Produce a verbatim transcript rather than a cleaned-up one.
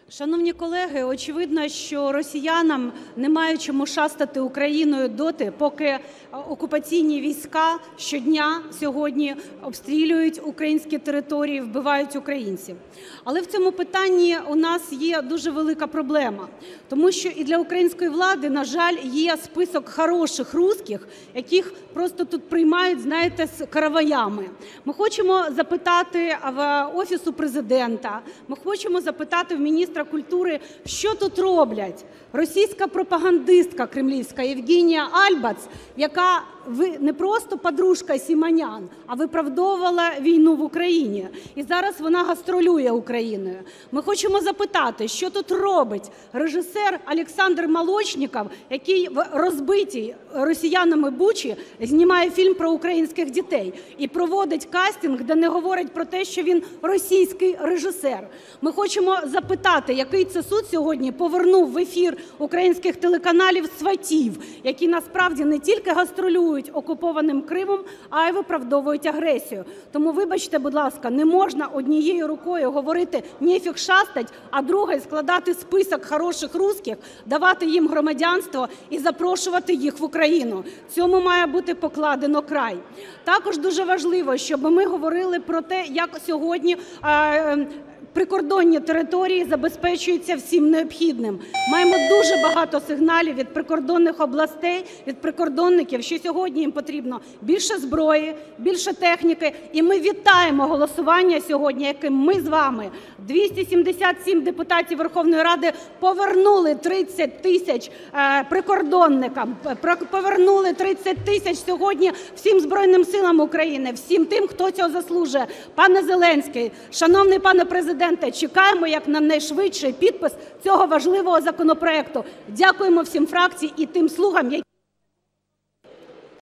Шановні колеги, очевидно, що росіянам немає чому шастати Україною доти, поки окупаційні війська щодня сьогодні обстрілюють українські території, вбивають українців. Але в цьому питанні у нас є дуже велика проблема, тому що і для української влади, на жаль, є список хороших русських, яких просто тут приймають, знаєте, з караваями. Ми хочемо запитати в Офісу Президента, ми хочемо запитати в міністра культури, що тут роблять російська пропагандистка кремлівська Євгенія Альбац, яка не просто подружка Симонян, а виправдовувала війну в Україні. І зараз вона гастролює Україною. Ми хочемо запитати, що тут робить режисер Олександр Молочніков, який в розбитій росіянами Бучі знімає фільм про українських дітей і проводить кастинг, де не говорить про те, що він російський режисер. Ми хочемо запитати, який це суд сьогодні повернув в ефір українських телеканалів сватів, які насправді не тільки гастролюють окупованим Кримом, а й виправдовують агресію. Тому, вибачте, будь ласка, не можна однією рукою говорити «нефіг шастать», а другою складати список хороших русських, давати їм громадянство і запрошувати їх в Україну. Цьому має бути покладено край. Також дуже важливо, щоб ми говорили про те, як сьогодні е, прикордонні території забезпечуються всім необхідним. Маємо дуже багато сигналів від прикордонних областей, від прикордонників, що сьогодні їм потрібно більше зброї, більше техніки. І ми вітаємо голосування сьогодні, яким ми з вами, двісті сімдесят сім депутатів Верховної Ради, повернули тридцять тисяч е, прикордонникам, повернули тридцять тисяч сьогодні всім Збройним силам України, всім тим, хто цього заслужує. Пане Зеленський, шановний пане Президенте, чекаємо як на найшвидший підпис цього важливого законопроекту. Дякуємо всім фракціям і тим "слугам", які